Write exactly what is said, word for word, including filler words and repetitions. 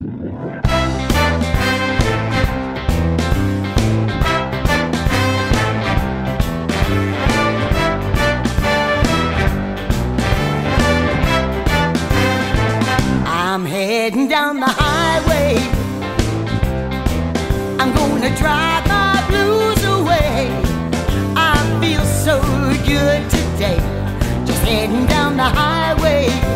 I'm heading down the highway. I'm gonna drive my blues away. I feel so good today, just heading down the highway.